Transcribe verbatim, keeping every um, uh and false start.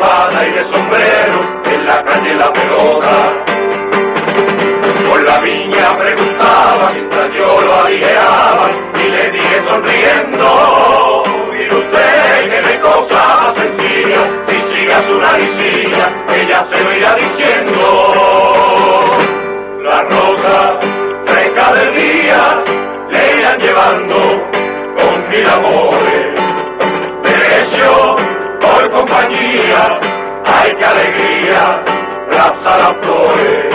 corbata y de sombrero, en la calle La Pelota. Por la viña preguntaba mientras yo lo aligeraba y le dije sonriendo: mire usted que no hay cosa más sencilla, si sigue a su naricilla, ella se lo irá diciendo. La rosa fresca del día le irán llevando con mil amores. Precio por compañía, ay qué alegría, raza las flores.